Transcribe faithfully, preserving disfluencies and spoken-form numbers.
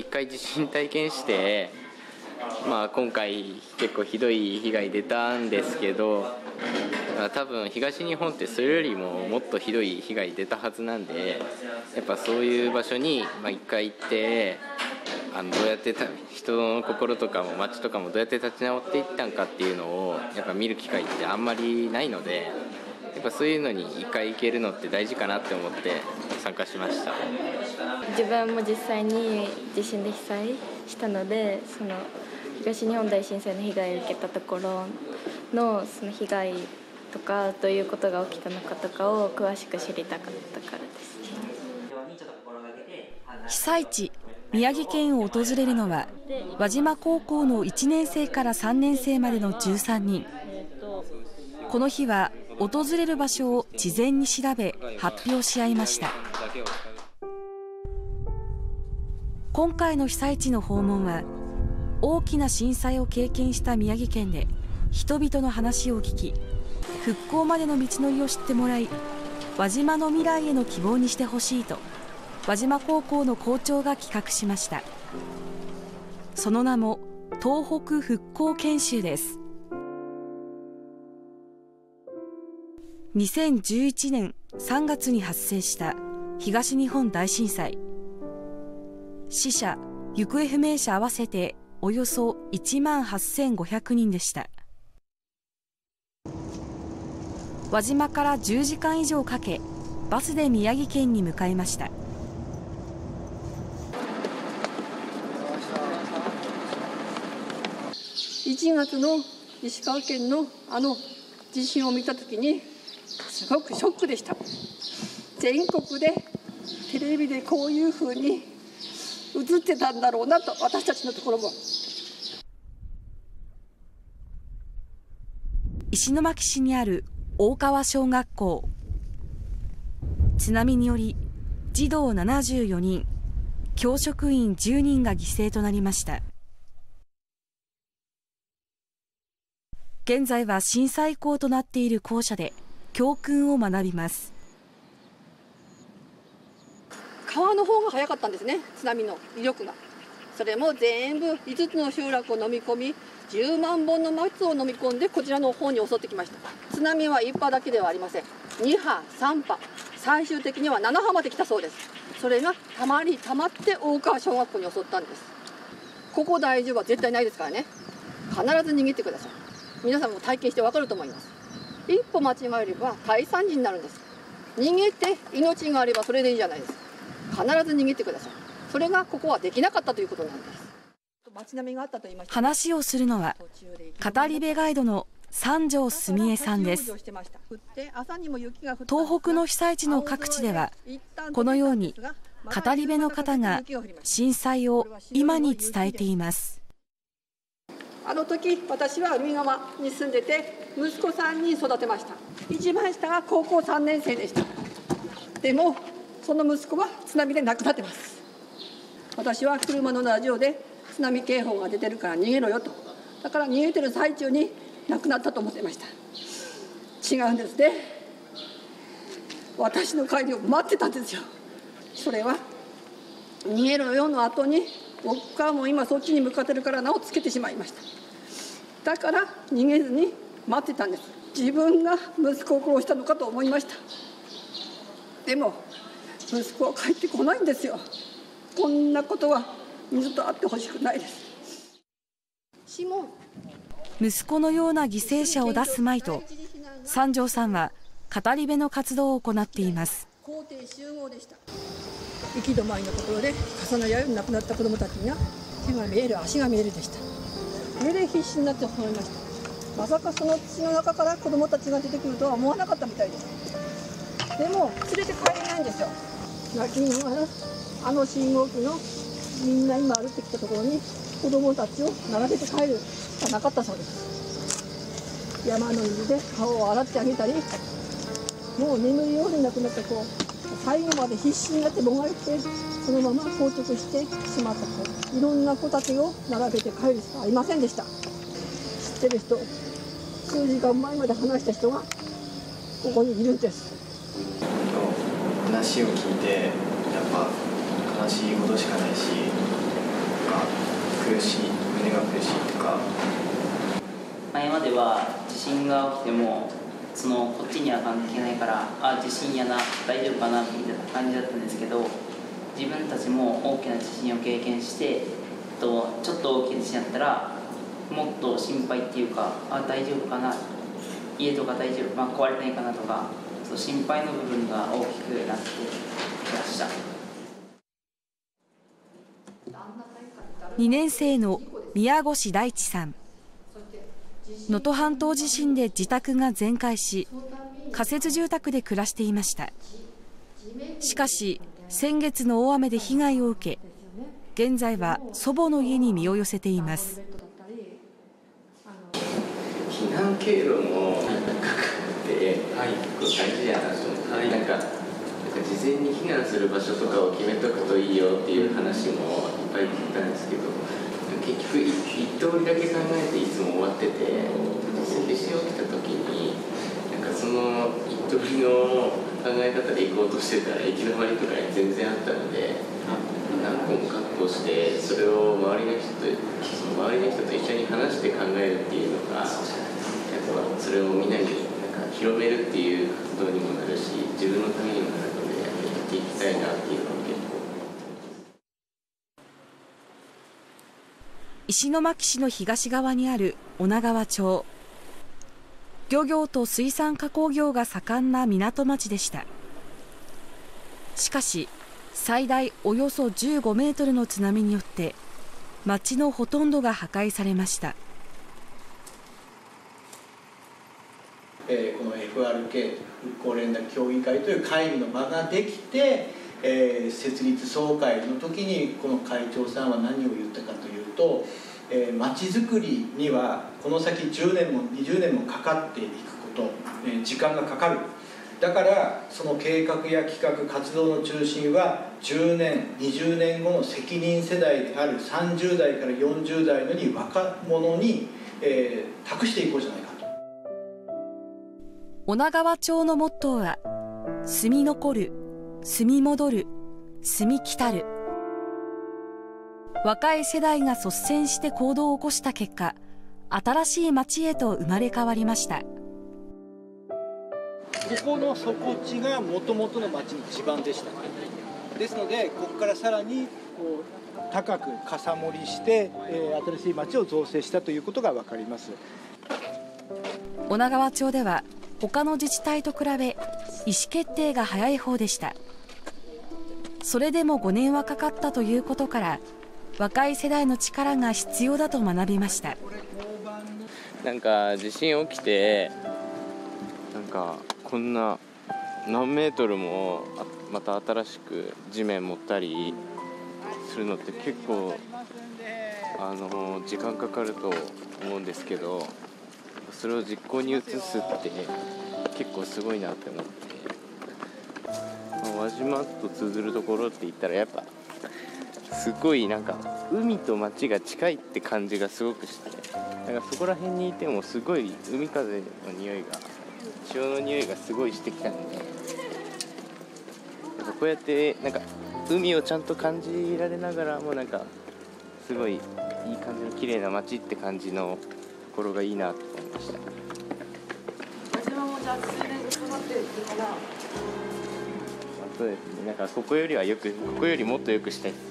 回地震体験して、まあ、今回結構ひどい被害出たんですけど、多分東日本ってそれよりももっとひどい被害出たはずなんで、やっぱそういう場所に一回行って、あのどうやって人の心とかも街とかもどうやって立ち直っていったんかっていうのをやっぱ見る機会ってあんまりないので、やっぱそういうのに一回行けるのって大事かなって思って参加しました。 自分も実際に地震で被災したので、その東日本大震災の被害を受けたところのその被害とかどういうことが起きたのかとかを詳しく知りたかったからです。 被災地宮城県を訪れるのは輪島高校のいちねん生からさんねん生までのじゅうさんにん。この日は訪れる場所を事前に調べ発表し合いました。今回の被災地の訪問は大きな震災を経験した宮城県で人々の話を聞き、復興までの道のりを知ってもらい、輪島の未来への希望にしてほしいと輪島高校の校長が企画しました。その名も東北復興研修です。にせんじゅういちねんさんがつに発生した東日本大震災。死者・行方不明者合わせておよそいちまんはっせんごひゃくにんでした。輪島からじゅうじかん以上かけバスで宮城県に向かいました。 いちがつの石川県のあの地震を見たときにすごくショックでした。全国でテレビでこういうふうに映ってたんだろうなと、私たちのところも。 石巻市にある大川小学校。津波により児童ななじゅうよにん、教職員じゅうにんが犠牲となりました。現在は震災校となっている校舎で教訓を学びます。 川の方が早かったんですね、津波の威力が。それも全部いつつの集落を飲み込み、じゅうまんぼんの松を飲み込んでこちらの方に襲ってきました。津波はいっ波だけではありません。に波、さん波、最終的にはなな波まで来たそうです。それがたまりたまって大川小学校に襲ったんです。ここ大丈夫は絶対ないですからね。必ず逃げてください。皆さんも体験して分かると思います。一歩間違えれば大惨事になるんです。逃げて命があればそれでいいじゃないですか。必ず逃げてください。それがここはできなかったということなんです。 話をするのは語り部ガイドの三条すみえさんです。東北の被災地の各地ではこのように語り部の方が震災を今に伝えています。 あの時私は海側に住んでて息子さんにん育てました。一番下が高校さんねん生でした。でもその息子は津波で亡くなってます。私は車のラジオで津波警報が出てるから逃げろよと。だから逃げてる最中に亡くなったと思っていました。違うんですね。私の帰りを待ってたんですよ。それは逃げろよの後に僕はもう今そっちに向かってるから名をつけてしまいました。だから逃げずに待ってたんです。自分が息子を殺したのかと思いました。でも息子は帰ってこないんですよ。こんなことは二度とあってほしくないです。 息子のような犠牲者を出すまいと三条さんは語り部の活動を行っています。 行き止まりのところで重なり合うように亡くなった子どもたちが手が見える足が見えるでした。それで必死になって思いました。まさかその土の中から子どもたちが出てくるとは思わなかったみたいです。でも連れて帰れないんですよ。泣きながらあの信号機のみんな今歩ってきたところに子どもたちを並べて帰るしかなかったそうです。山の水で顔を洗ってあげたり、もう眠るように亡くなった子、最後まで必死になってもがいてそのまま硬直してしまった子、いろんな子たちを並べて帰るしかありませんでした。知ってる人、数時間前まで話した人がここにいるんです。 話を聞いてやっぱ悲しいことしかないし、 では地震が起きてもそのこっちには関係ないからあ地震やな大丈夫かなみたいな感じだったんですけど、自分たちも大きな地震を経験してとちょっと大きな地震だったらもっと心配っていうかあ大丈夫かな家とか大丈夫、まあ、壊れないかなとかそう心配の部分が大きくなってきました。 にねん生の宮越大地さん、能登半島地震で自宅が全壊し仮設住宅で暮らしていました。しかし先月の大雨で被害を受け、現在は祖母の家に身を寄せています。 避難経路もかかって結構大事やなと思って、はい、なんかなんか事前に避難する場所とかを決めとくといいよっていう話もいっぱい聞いたんですけど、結局一通りだけ考えていつも終わってて、実際地震起きた時になんかその一通りの考え方で行こうとしてたら行き止まりとかに全然あったので、何個も確保してそれを周りの人とその周りの人と一緒に話して考えるっていうのが、やっぱそれをみんなになんか広めるっていう活動にもなるし、自分のためにもなるのでやっていきたいなっていうのは結構。 石巻市の東側にある女川町、漁業と水産加工業が盛んな港町でした。しかし最大およそじゅうごメートルの津波によって町のほとんどが破壊されました。 えー、この エフアールケー 復興連絡協議会という会議の場ができて、えー、設立総会の時にこの会長さんは何を言ったかというと、えー、町づくりにはこの先じゅうねんもにじゅうねんもかかっていくこと、えー、時間がかかる。だからその計画や企画活動の中心はじゅうねんにじゅうねんごの責任世代であるさんじゅう代からよんじゅう代のに若者に、えー、託していこうじゃないかと。 女川町のモットーは住み残る、住み戻る、住み来たる。若い世代が率先して行動を起こした結果、新しい町へと生まれ変わりました。 ここの底地がもともとの町の地盤でした。ですのでここからさらにこう高くかさ盛りして、えー、新しい町を造成したということが分かります。 女川町では他の自治体と比べ意思決定が早い方でした。それでもごねんはかかったということから、若い世代の力が必要だと学びました。 なんか地震起きてなんかこんな何メートルもまた新しく地面持ったりするのって結構あの時間かかると思うんですけど、それを実行に移すって結構すごいなって思って、まあ、輪島と通ずるところって言ったらやっぱすごいなんか海と町が近いって感じがすごくして、なんかそこら辺にいてもすごい海風の匂いが潮の匂いがすごいしてきたので、こうやってなんか海をちゃんと感じられながらもなんかすごいいい感じの綺麗な街って感じのところがいいなと思いました。 輪島もじゃあ数年で変わってるっていうかな。 そうですね、なんかここよりはよくここよりもっとよくしたいです。